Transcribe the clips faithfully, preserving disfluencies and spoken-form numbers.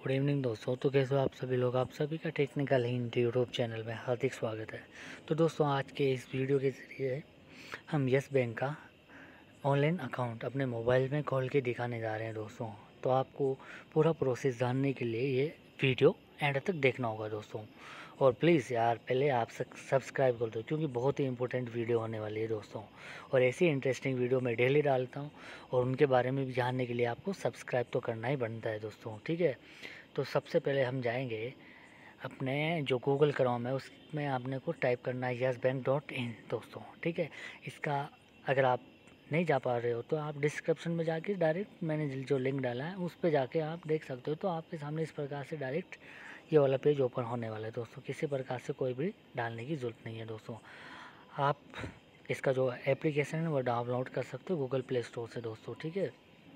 Good evening दोस्तों। तो कैसे हो आप सभी लोग। आप सभी का टेक्निकल हिंट यूट्यूब चैनल में हार्दिक स्वागत है। तो दोस्तों आज के इस वीडियो के ज़रिए हम यस बैंक का ऑनलाइन अकाउंट अपने मोबाइल में खोल के दिखाने जा रहे हैं दोस्तों। तो आपको पूरा प्रोसेस जानने के लिए ये वीडियो एंड तक देखना होगा दोस्तों। और प्लीज़ यार पहले आप सब्सक्राइब कर दो क्योंकि बहुत ही इंपॉर्टेंट वीडियो होने वाली है दोस्तों। और ऐसी इंटरेस्टिंग वीडियो मैं डेली डालता हूँ और उनके बारे में भी जानने के लिए आपको सब्सक्राइब तो करना ही बनता है दोस्तों, ठीक है। तो सबसे पहले हम जाएंगे अपने जो गूगल क्रोम है उसमें आपने को टाइप करना है यस बैंक डॉट इन दोस्तों, ठीक है। इसका अगर आप नहीं जा पा रहे हो तो आप डिस्क्रिप्शन में जाके डायरेक्ट मैंने जो लिंक डाला है उस पर जाके आप देख सकते हो। तो आपके सामने इस प्रकार से डायरेक्ट ये वाला पेज ओपन होने वाला है दोस्तों। किसी प्रकार से कोई भी डालने की ज़रूरत नहीं है दोस्तों। आप इसका जो एप्लीकेशन है वो डाउनलोड कर सकते हो गूगल प्ले स्टोर से दोस्तों, ठीक है।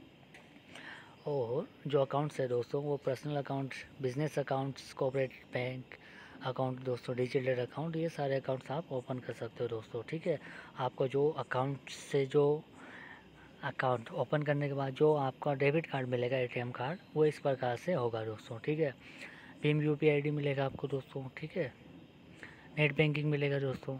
और जो अकाउंट्स है दोस्तों वो personal account, business accounts, cooperative bank account दोस्तों, डिजिटल अकाउंट, ये सारे अकाउंट्स आप ओपन कर सकते हो दोस्तों, ठीक है। आपको जो अकाउंट से जो अकाउंट ओपन करने के बाद जो आपका डेबिट कार्ड मिलेगा, एटीएम कार्ड, वो इस प्रकार से होगा दोस्तों, ठीक है। भीम यूपीआई आईडी मिलेगा आपको दोस्तों, ठीक है। नेट बैंकिंग मिलेगा दोस्तों।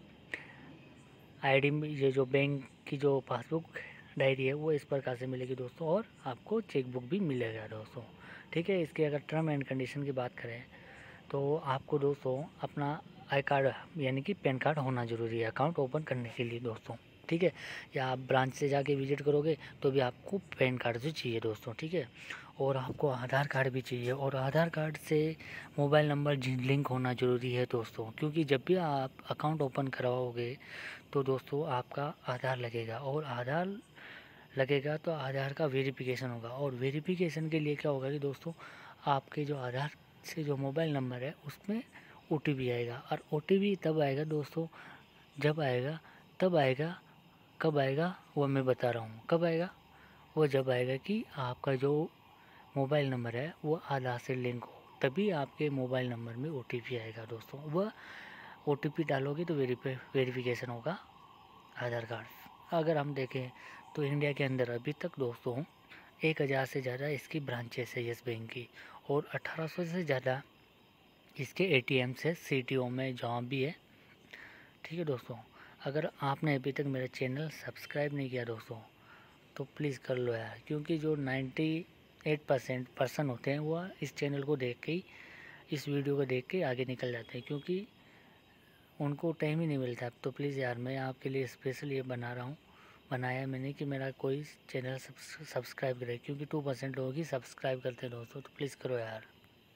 आईडी ये जो बैंक की जो पासबुक डायरी है वो इस प्रकार से मिलेगी दोस्तों। और आपको चेक बुक भी मिलेगा दोस्तों, ठीक है। इसके अगर टर्म एंड कंडीशन की बात करें तो आपको दोस्तों अपना आई कार्ड यानी कि पैन कार्ड होना ज़रूरी है अकाउंट ओपन करने के लिए दोस्तों, ठीक है। या आप ब्रांच से जाके विजिट करोगे तो भी आपको पैन कार्ड भी चाहिए दोस्तों, ठीक है। और आपको आधार कार्ड भी चाहिए और आधार कार्ड से मोबाइल नंबर लिंक होना ज़रूरी है दोस्तों, क्योंकि जब भी आप अकाउंट ओपन करवाओगे तो दोस्तों आपका आधार लगेगा और आधार लगेगा तो आधार का वेरिफिकेशन होगा। और वेरिफिकेशन के लिए क्या होगा कि दोस्तों आपके जो आधार से जो मोबाइल नंबर है उसमें ओटीपी आएगा। और ओटीपी तब आएगा दोस्तों जब आएगा तब आएगा कब आएगा वो मैं बता रहा हूँ। कब आएगा? वो जब आएगा कि आपका जो मोबाइल नंबर है वो आधार से लिंक हो, तभी आपके मोबाइल नंबर में ओटीपी आएगा दोस्तों। वह ओटीपी डालोगे तो वेरीफाई वेरिफिकेशन होगा आधार कार्ड। अगर हम देखें तो इंडिया के अंदर अभी तक दोस्तों एक हज़ार से ज़्यादा इसकी ब्रांचेस है यस बैंक की, और अठारह सौ से ज़्यादा इसके एटीएम्स है सिटियों में जहाँ भी है, ठीक है दोस्तों। अगर आपने अभी तक मेरा चैनल सब्सक्राइब नहीं किया दोस्तों तो प्लीज़ कर लो यार, क्योंकि जो अट्ठानवे परसेंट पर्सन होते हैं वो इस चैनल को देख के ही, इस वीडियो को देख के आगे निकल जाते हैं, क्योंकि उनको टाइम ही नहीं मिलता। तो प्लीज़ यार मैं आपके लिए स्पेशल ये बना रहा हूँ, बनाया मैंने कि मेरा कोई चैनल सब्सक्राइब करे, क्योंकि टू परसेंट लोग ही सब्सक्राइब करते हैं दोस्तों। तो प्लीज़ करो यार।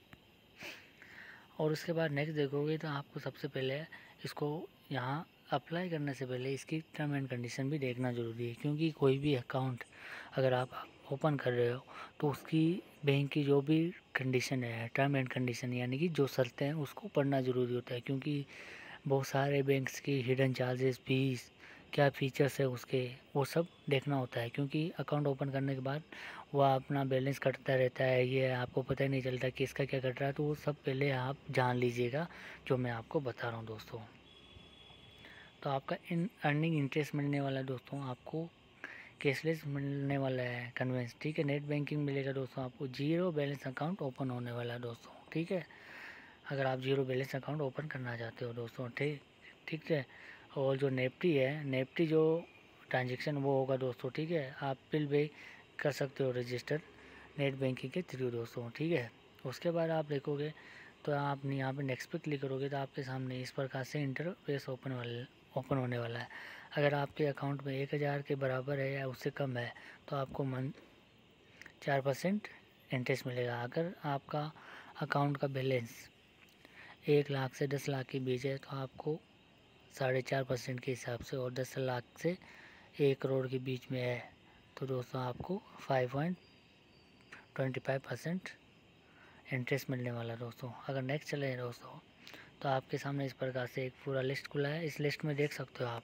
और उसके बाद नेक्स्ट देखोगे तो आपको सबसे पहले इसको यहाँ अप्लाई करने से पहले इसकी टर्म एंड कंडीशन भी देखना ज़रूरी है, क्योंकि कोई भी अकाउंट अगर आप ओपन कर रहे हो तो उसकी बैंक की जो भी कंडीशन है, टर्म एंड कंडीशन यानी कि जो शर्तें हैं उसको पढ़ना ज़रूरी होता है। क्योंकि बहुत सारे बैंक्स की हिडन चार्जेस, फीस, क्या फीचर्स है उसके, वो सब देखना होता है। क्योंकि अकाउंट ओपन करने के बाद वह अपना बैलेंस कटता रहता है, ये आपको पता ही नहीं चलता कि इसका क्या कट रहा है। तो वो सब पहले आप जान लीजिएगा जो मैं आपको बता रहा हूँ दोस्तों। तो आपका इन अर्निंग इंटरेस्ट मिलने वाला है दोस्तों, आपको कैशलेस मिलने वाला है, कन्वेंस, ठीक है। नेट बैंकिंग मिलेगा दोस्तों आपको। जीरो बैलेंस अकाउंट ओपन होने वाला है दोस्तों, ठीक है। अगर आप जीरो बैलेंस अकाउंट ओपन करना चाहते हो दोस्तों, ठीक ठीक है। और जो नेफ्टी है, नेफ्टी जो ट्रांजेक्शन वो होगा दोस्तों, ठीक है। आप बिल पे कर सकते हो रजिस्टर नेट बैंकिंग के थ्रू दोस्तों, ठीक है। उसके बाद आप देखोगे तो आप यहाँ पे नेक्स्ट पे क्लिक करोगे तो आपके सामने इस प्रकार से इंटरफेस ओपन वाला ओपन होने वाला है। अगर आपके अकाउंट में एक हज़ार के बराबर है या उससे कम है तो आपको मन चार परसेंट इंटरेस्ट मिलेगा। अगर आपका अकाउंट का बैलेंस एक लाख से दस लाख के बीच है तो आपको साढ़े चार परसेंट के हिसाब से, और दस लाख से एक करोड़ के बीच में है तो दोस्तों आपको five point twenty five percent interest मिलने वाला दोस्तों। अगर नेक्स्ट चले दोस्तों तो आपके सामने इस प्रकार से एक पूरा लिस्ट खुला है। इस लिस्ट में देख सकते हो आप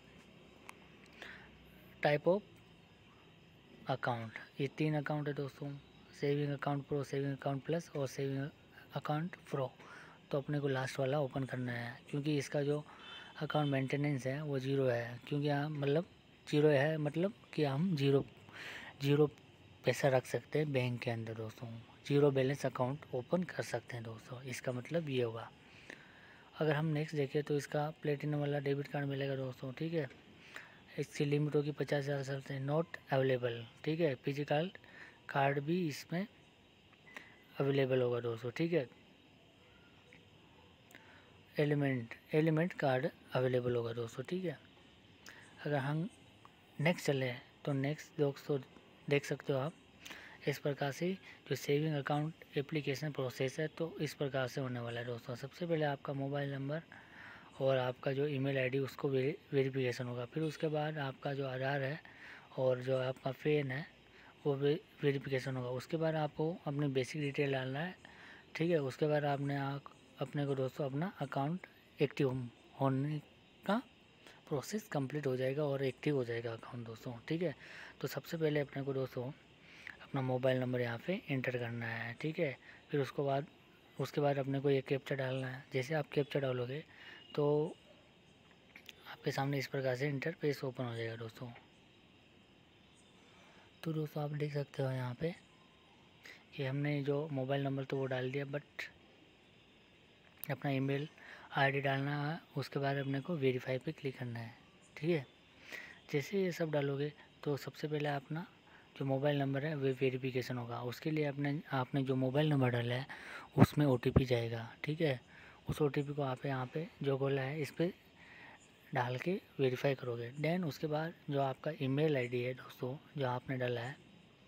टाइप ऑफ अकाउंट, ये तीन अकाउंट है दोस्तों, saving account pro, saving account plus और सेविंग अकाउंट प्रो। तो अपने को लास्ट वाला ओपन करना है, क्योंकि इसका जो अकाउंट मेंटेनेंस है वो जीरो है। क्योंकि हम मतलब जीरो है मतलब कि हम जीरो जीरो पैसा रख सकते हैं बैंक के अंदर दोस्तों, ज़ीरो बैलेंस अकाउंट ओपन कर सकते हैं दोस्तों। इसका मतलब ये होगा। अगर हम नेक्स्ट देखें तो इसका प्लेटिनम वाला डेबिट कार्ड मिलेगा दोस्तों, ठीक है। इसकी लिमिट होगी पचास हज़ार साल से, नॉट अवेलेबल, ठीक है। पीजी कार्ड कार्ड भी इसमें अवेलेबल होगा दोस्तों, ठीक है। एलिमेंट एलिमेंट कार्ड अवेलेबल होगा दोस्तों, ठीक है। अगर हम नेक्स्ट चले तो नेक्स्ट दोस्तों देख सकते हो आप, इस प्रकार से जो सेविंग अकाउंट एप्लीकेशन प्रोसेस है तो इस प्रकार से होने वाला है दोस्तों। सबसे पहले आपका मोबाइल नंबर और आपका जो ईमेल आईडी उसको वे, वेरिफिकेशन होगा। फिर उसके बाद आपका जो आधार है और जो आपका पेन है वो वे, वेरिफिकेशन होगा। उसके बाद आपको अपनी बेसिक डिटेल डालना है, ठीक है। उसके बाद आपने आ, अपने को दोस्तों अपना अकाउंट एक्टिव होने का प्रोसेस कंप्लीट हो जाएगा और एक्टिव हो जाएगा अकाउंट दोस्तों, ठीक है। तो सबसे पहले अपने को दोस्तों अपना मोबाइल नंबर यहाँ पे इंटर करना है, ठीक है। फिर उसको बाद उसके बाद अपने को ये कैप्चा डालना है। जैसे आप कैप्चा डालोगे तो आपके सामने इस प्रकार से इंटरफेस ओपन हो जाएगा दोस्तों। तो दोस्तों आप देख सकते हो यहाँ पे कि हमने जो मोबाइल नंबर तो वो डाल दिया, बट अपना ईमेल आईडी डालना है। उसके बाद अपने को वेरीफाई पे क्लिक करना है, ठीक है। जैसे ये सब डालोगे तो सबसे पहले अपना जो मोबाइल नंबर है वो वेरिफिकेशन होगा। उसके लिए आपने आपने जो मोबाइल नंबर डाला है उसमें ओटीपी जाएगा, ठीक है। उस ओटीपी को आप यहाँ पे जो बोला है इस पर डाल के वेरीफाई करोगे। देन उसके बाद जो आपका ईमेल आईडी है दोस्तों जो आपने डाला है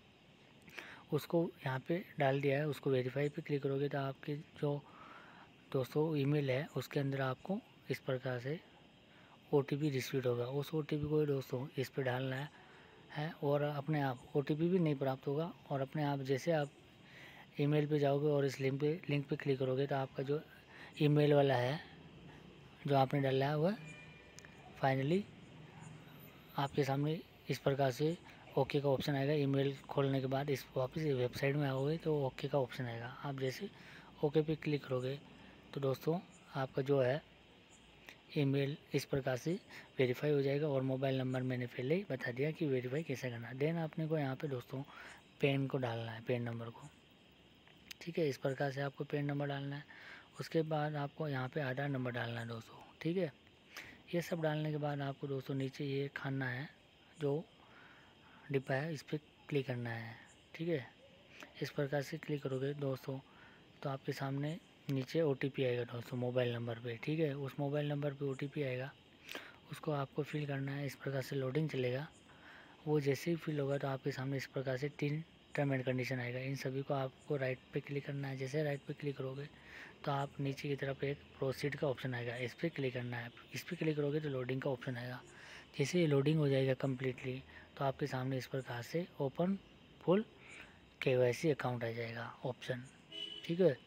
उसको यहाँ पे डाल दिया है, उसको वेरीफाई पे क्लिक करोगे तो आपके जो दोस्तों ईमेल है उसके अंदर आपको इस प्रकार से ओटीपी रिसीव होगा। उस ओटीपी को दोस्तों इस पर डालना है है और अपने आप ओटीपी भी नहीं प्राप्त होगा। और अपने आप जैसे आप ईमेल पे जाओगे और इस लिंक पे लिंक पे क्लिक करोगे तो आपका जो ईमेल वाला है जो आपने डाला है वह फाइनली आपके सामने इस प्रकार से ओके का ऑप्शन आएगा। ईमेल खोलने के बाद इस वापस वेबसाइट में आओगे तो ओके का ऑप्शन आएगा। आप जैसे ओके पे क्लिक करोगे तो दोस्तों आपका जो है ईमेल इस प्रकार से वेरीफाई हो जाएगा। और मोबाइल नंबर मैंने पहले ही बता दिया कि वेरीफाई कैसे करना है। देन आपने को यहाँ पे दोस्तों पेन को डालना है, पेन नंबर को, ठीक है। इस प्रकार से आपको पेन नंबर डालना है। उसके बाद आपको यहाँ पे आधार नंबर डालना है दोस्तों, ठीक है। ये सब डालने के बाद आपको दोस्तों नीचे ये खाना है जो डिब्बा है इस पर क्लिक करना है, ठीक है। इस प्रकार से क्लिक करोगे दोस्तों तो आपके सामने नीचे ओटीपी आएगा दोस्तों मोबाइल नंबर पे, ठीक है। उस मोबाइल नंबर पे ओटीपी आएगा, उसको आपको फिल करना है। इस प्रकार से लोडिंग चलेगा। वो जैसे ही फिल होगा तो आपके सामने इस प्रकार से तीन टर्म एंड कंडीशन आएगा। इन सभी को आपको राइट पे क्लिक करना है। जैसे राइट पे क्लिक करोगे तो आप नीचे की तरफ एक प्रोसीड का ऑप्शन आएगा, इस पर क्लिक करना है। इस पर क्लिक करोगे तो लोडिंग का ऑप्शन आएगा। जैसे ये लोडिंग हो जाएगा कम्प्लीटली तो आपके सामने इस प्रकार से ओपन फुल केवाईसी अकाउंट आ जाएगा ऑप्शन, ठीक है।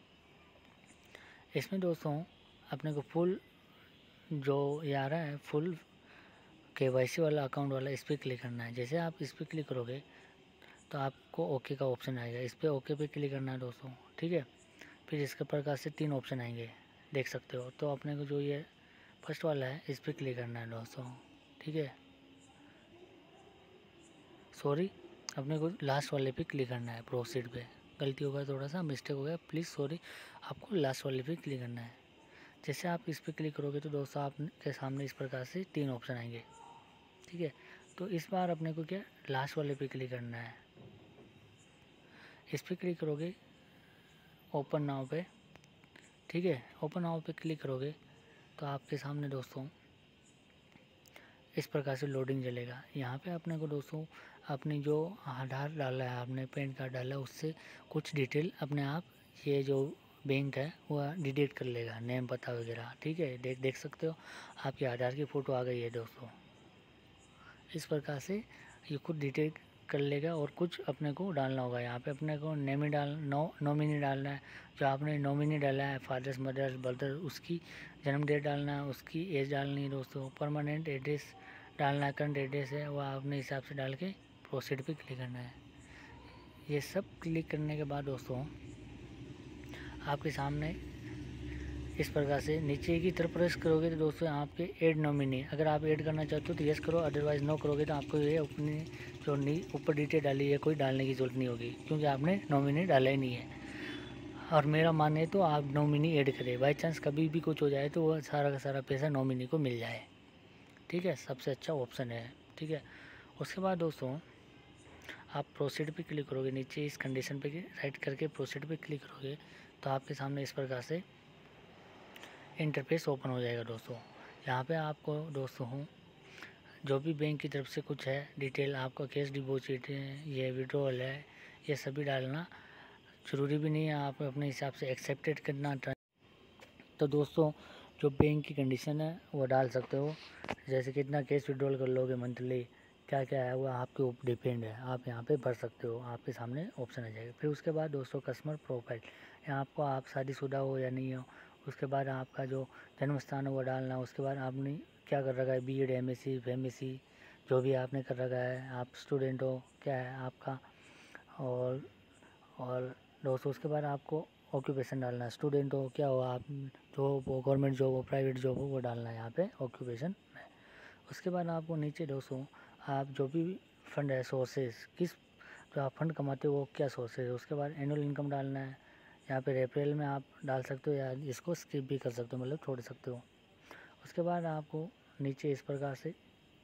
इसमें दोस्तों अपने को फुल जो ये आ रहा है फुल केवाईसी वाला अकाउंट वाला इस पर क्लिक करना है। जैसे आप इस पर क्लिक करोगे तो आपको ओके का ऑप्शन आएगा, इस पर ओके पे क्लिक करना है दोस्तों, ठीक है। फिर इसके प्रकार से तीन ऑप्शन आएंगे देख सकते हो। तो अपने को जो ये फर्स्ट वाला है इस पर क्लिक करना है दोस्तों, ठीक है। सॉरी अपने को लास्ट वाले पे क्लिक करना है, प्रोसीड पे। गलती हो गया, थोड़ा सा मिस्टेक हो गया, प्लीज़ सॉरी। आपको लास्ट वाले पे क्लिक करना है। जैसे आप इस पर क्लिक करोगे तो दोस्तों आपके सामने इस प्रकार से तीन ऑप्शन आएंगे, ठीक है। तो इस बार अपने को क्या लास्ट वाले पे क्लिक करना है। इस पर क्लिक करोगे ओपन नाउ पे, ठीक है। ओपन नाउ पे क्लिक करोगे तो आपके सामने दोस्तों इस प्रकार से लोडिंग चलेगा। यहाँ पे अपने को दोस्तों अपनी जो आधार डाला है, आपने पैन कार्ड डाला है, उससे कुछ डिटेल अपने आप ये जो बैंक है वह डिलीट कर लेगा, नेम पता वगैरह, ठीक है। देख देख सकते हो आपकी आधार की फ़ोटो आ गई है दोस्तों। इस प्रकार से ये खुद डिटेल कर लेगा। और कुछ अपने को डालना होगा यहाँ पे। अपने को नेम डाल नो नॉमिनी डालना है। जो आपने नॉमिनी डाला है फादर्स मदर्स ब्रदर उसकी जन्म डेट डालना है, उसकी एज डालनी है दोस्तों। परमानेंट एड्रेस डालना है, करंट एड्रेस है वह अपने हिसाब से डाल के प्रोसीड पे क्लिक करना है। ये सब क्लिक करने के बाद दोस्तों आपके सामने इस प्रकार से नीचे की तरफ प्रेस करोगे तो दोस्तों यहाँ पे ऐड नॉमिनी, अगर आप ऐड करना चाहते हो तो यस करो, अदरवाइज़ नो करोगे तो आपको ये अपनी जो ऊपर डिटेल डाली है कोई डालने की ज़रूरत नहीं होगी, क्योंकि आपने नॉमिनी डाला ही नहीं है। और मेरा माने तो आप नॉमिनी ऐड करें, बाई चांस कभी भी कुछ हो जाए तो वो सारा का सारा पैसा नॉमिनी को मिल जाए। ठीक है, सबसे अच्छा ऑप्शन है। ठीक है, उसके बाद दोस्तों आप प्रोसीड पे क्लिक करोगे, नीचे इस कंडीशन पे राइट करके प्रोसीड पे क्लिक करोगे तो आपके सामने इस प्रकार से इंटरफेस ओपन हो जाएगा दोस्तों। यहाँ पे आपको दोस्तों जो भी बैंक की तरफ से कुछ है डिटेल, आपका कैश डिपॉजिट है, ये विड्रॉल है, ये सभी डालना ज़रूरी भी नहीं है, आप अपने हिसाब से एक्सेप्टेड करना। तो दोस्तों जो बैंक की कंडीशन है वो डाल सकते हो, जैसे कितना कैश विड्रॉल कर लोगे मंथली, क्या क्या है वो आपके ऊपर डिपेंड है, आप यहाँ पे भर सकते हो, आपके सामने ऑप्शन आ जाएगा। फिर उसके बाद दोस्तों कस्टमर प्रोफाइल, यहाँ आपको आप शादीशुदा हो या नहीं हो, उसके बाद आपका जो जन्म स्थान है वो डालना, उसके बाद आपने क्या कर रखा है, B Ed M S C M S C जो भी आपने कर रखा है, आप स्टूडेंट हो क्या है आपका, और और दोस्तों उसके बाद आपको ऑक्यूपेशन डालना है, स्टूडेंट हो क्या हो आप, जॉब हो गवर्नमेंट जॉब हो प्राइवेट जॉब हो वो डालना है यहाँ पे ऑक्यूपेशन में। उसके बाद आपको नीचे दोस्तों आप जो भी फंड है सोर्सेज, किस जो आप फंड कमाते हो वो क्या सोर्सेज है, उसके बाद एनुअल इनकम डालना है। यहाँ पे रेफरल में आप डाल सकते हो या इसको स्किप भी कर सकते हो, मतलब छोड़ सकते हो। उसके बाद आपको नीचे इस प्रकार से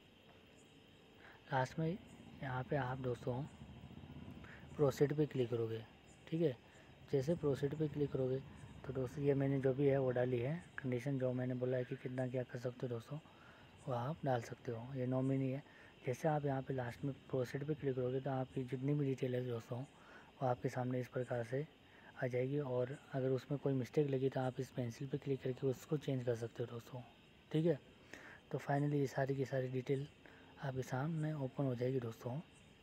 लास्ट में यहाँ पे आप दोस्तों प्रोसीड पे क्लिक करोगे। ठीक है, जैसे प्रोसीड पे क्लिक करोगे तो दोस्तों ये मैंने जो भी है वो डाली है कंडीशन, जो मैंने बोला है कि कितना क्या कर सकते हो दोस्तों वो आप डाल सकते हो, ये नॉमिनी है। जैसे आप यहाँ पे लास्ट में प्रोसीड पे क्लिक करोगे तो आपकी जितनी भी डिटेल है दोस्तों वो आपके सामने इस प्रकार से आ जाएगी, और अगर उसमें कोई मिस्टेक लगी तो आप इस पेंसिल पे क्लिक करके उसको चेंज कर सकते हो दोस्तों। ठीक है, तो फाइनली ये सारी की सारी डिटेल आपके सामने ओपन हो जाएगी दोस्तों।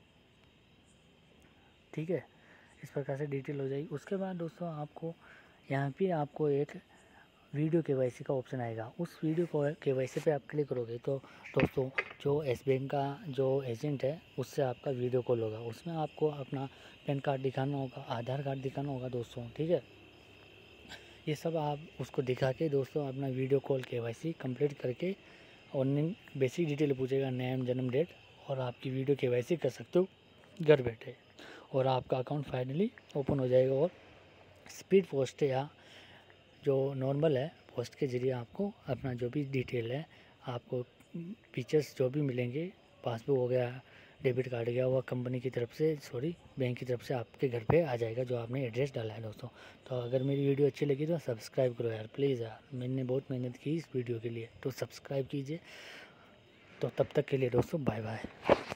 ठीक है, इस प्रकार से डिटेल हो जाएगी। उसके बाद दोस्तों आपको यहाँ पे आपको एक वीडियो केवाईसी का ऑप्शन आएगा, उस वीडियो को केवाईसी पे आप क्लिक करोगे तो दोस्तों जो एस बैंक का जो एजेंट है उससे आपका वीडियो कॉल होगा, उसमें आपको अपना पैन कार्ड दिखाना होगा, आधार कार्ड दिखाना होगा दोस्तों। ठीक है, ये सब आप उसको दिखा के दोस्तों अपना वीडियो कॉल केवाईसी कंप्लीट करके ऑनलाइन बेसिक डिटेल पूछेगा, नेम जन्म डेट, और आपकी वीडियो केवाईसी कर सकते हो घर बैठे, और आपका अकाउंट फाइनली ओपन हो जाएगा। और स्पीड पोस्ट या जो नॉर्मल है पोस्ट के ज़रिए आपको अपना जो भी डिटेल है, आपको फीचर्स जो भी मिलेंगे, पासबुक हो गया, डेबिट कार्ड गया, वह कंपनी की तरफ से सॉरी बैंक की तरफ से आपके घर पे आ जाएगा जो आपने एड्रेस डाला है दोस्तों। तो अगर मेरी वीडियो अच्छी लगी तो सब्सक्राइब करो यार प्लीज़ यार, मैंने बहुत मेहनत की इस वीडियो के लिए, तो सब्सक्राइब कीजिए। तो तब तक के लिए दोस्तों बाय बाय।